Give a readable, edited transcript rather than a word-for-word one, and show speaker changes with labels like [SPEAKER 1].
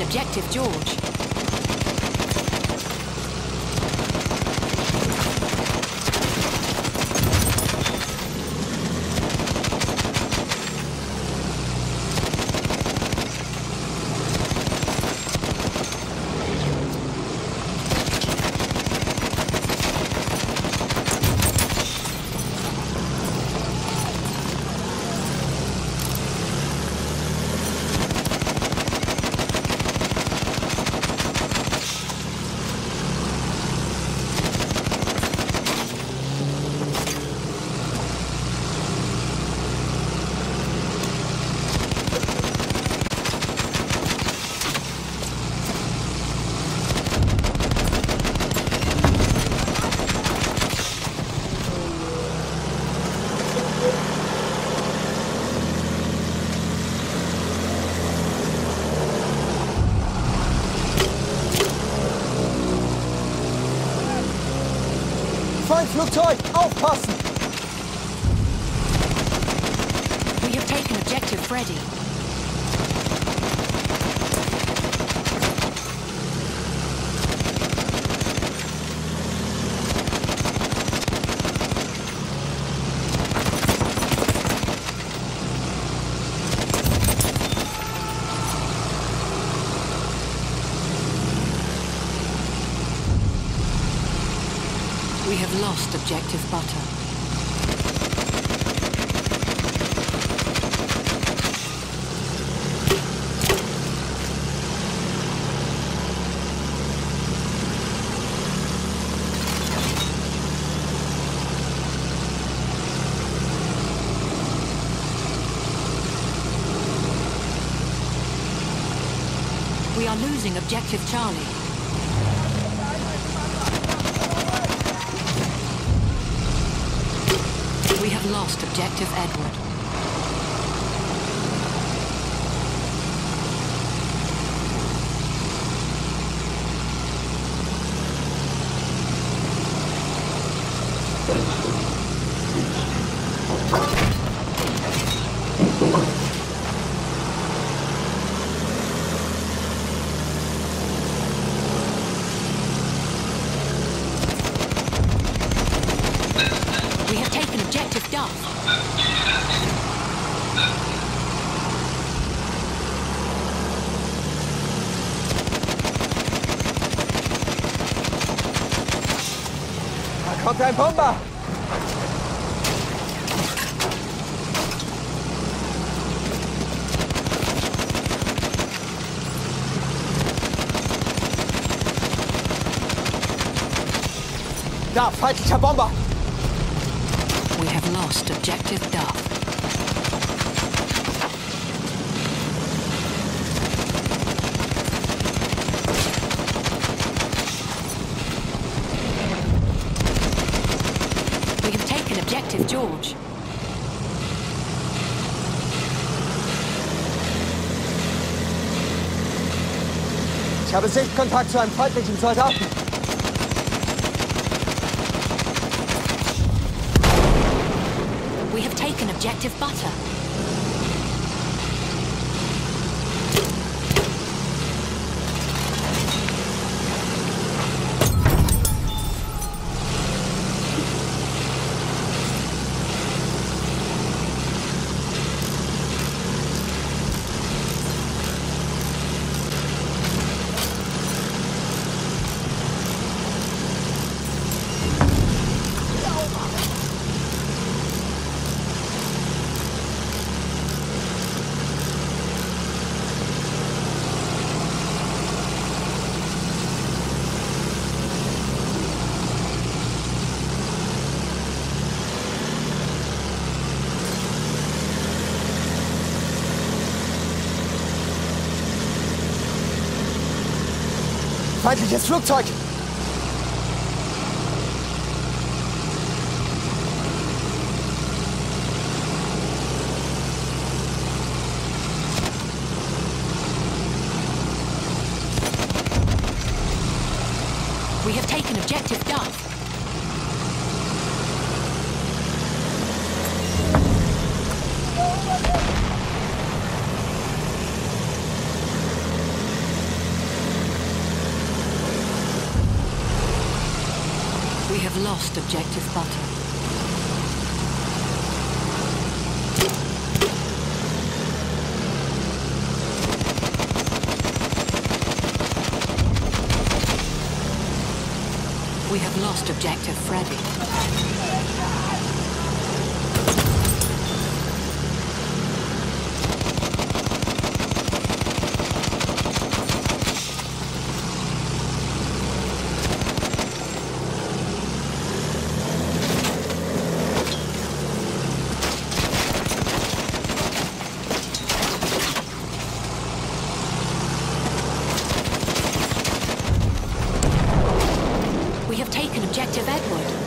[SPEAKER 1] objective George.
[SPEAKER 2] Flugzeug, aufpassen!
[SPEAKER 1] We have taken objective Freddy. We have lost objective Butter. We are losing objective Charlie. We have lost objective Edward. We have taken objective Duff.
[SPEAKER 2] Da kommt ein Bomber! Da, feindlicher Bomber!
[SPEAKER 1] We have lost objective Duff. We have taken objective George.
[SPEAKER 2] Ich habe Sichtkontakt zu einem feindlichen Soldaten.
[SPEAKER 1] We have taken objective Butter.
[SPEAKER 2] Feindliches Flugzeug!
[SPEAKER 1] We have taken objective Duff. lost objective butter. We have lost objective Freddy. We have taken objective Edward.